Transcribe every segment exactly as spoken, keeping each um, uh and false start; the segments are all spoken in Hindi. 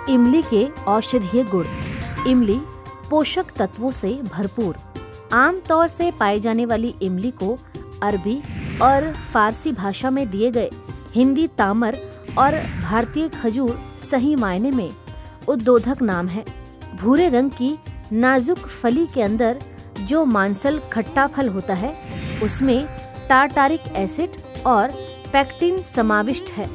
इमली के औषधीय गुण। इमली पोषक तत्वों से भरपूर। आमतौर से पाई जाने वाली इमली को अरबी और फारसी भाषा में दिए गए हिंदी तामर और भारतीय खजूर सही मायने में उद्बोधक नाम है। भूरे रंग की नाजुक फली के अंदर जो मांसल खट्टा फल होता है उसमें टार्टारिक एसिड और पेक्टिन समाविष्ट है।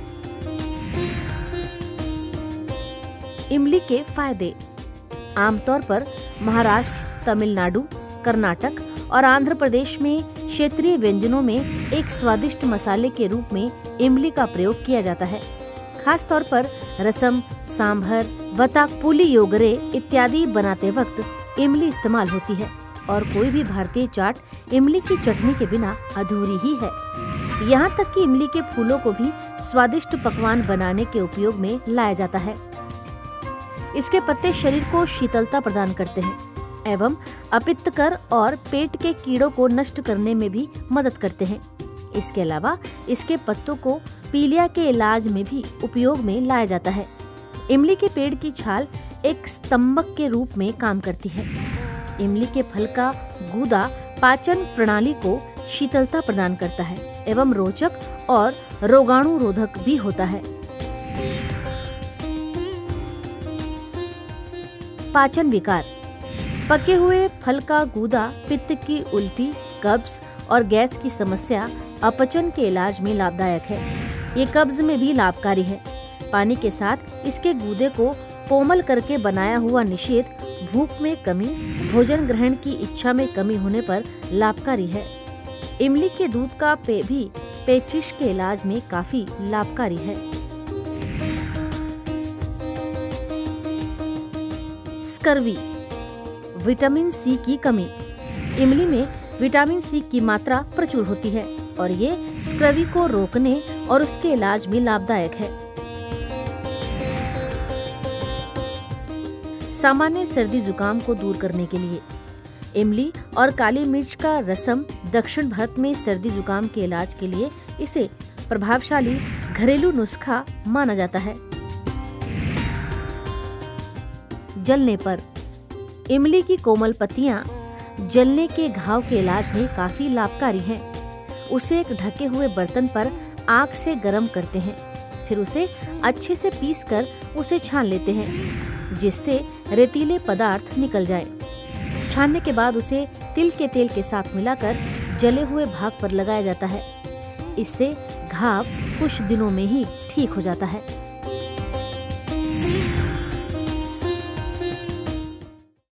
इमली के फायदे। आमतौर पर महाराष्ट्र, तमिलनाडु, कर्नाटक और आंध्र प्रदेश में क्षेत्रीय व्यंजनों में एक स्वादिष्ट मसाले के रूप में इमली का प्रयोग किया जाता है। खास तौर पर रसम, सांभर, वताक, पुलियोगरे इत्यादि बनाते वक्त इमली इस्तेमाल होती है और कोई भी भारतीय चाट इमली की चटनी के बिना अधूरी ही है। यहाँ तक कि इमली के फूलों को भी स्वादिष्ट पकवान बनाने के उपयोग में लाया जाता है। इसके पत्ते शरीर को शीतलता प्रदान करते हैं एवं अपित्तकर और पेट के कीड़ों को नष्ट करने में भी मदद करते हैं। इसके अलावा इसके पत्तों को पीलिया के इलाज में भी उपयोग में लाया जाता है। इमली के पेड़ की छाल एक स्तंभक के रूप में काम करती है। इमली के फल का गूदा पाचन प्रणाली को शीतलता प्रदान करता है एवं रोचक और रोगाणुरोधक भी होता है। पाचन विकार। पके हुए फल का गूदा पित्त की उल्टी, कब्ज और गैस की समस्या, अपचन के इलाज में लाभदायक है। ये कब्ज में भी लाभकारी है। पानी के साथ इसके गूदे को कोमल करके बनाया हुआ निषेध भूख में कमी, भोजन ग्रहण की इच्छा में कमी होने पर लाभकारी है। इमली के दूध का पेय भी पेचिश के इलाज में काफी लाभकारी है। स्कर्वी। विटामिन सी की कमी। इमली में विटामिन सी की मात्रा प्रचुर होती है और ये स्कर्वी को रोकने और उसके इलाज में लाभदायक है। सामान्य सर्दी जुकाम को दूर करने के लिए इमली और काली मिर्च का रसम दक्षिण भारत में सर्दी जुकाम के इलाज के लिए इसे प्रभावशाली घरेलू नुस्खा माना जाता है। जलने पर। इमली की कोमल पत्तियां जलने के घाव के इलाज में काफी लाभकारी हैं। उसे एक ढके हुए बर्तन पर आग से गर्म करते हैं, फिर उसे अच्छे से पीसकर उसे छान लेते हैं जिससे रेतीले पदार्थ निकल जाए। छानने के बाद उसे तिल के तेल के साथ मिलाकर जले हुए भाग पर लगाया जाता है। इससे घाव कुछ दिनों में ही ठीक हो जाता है।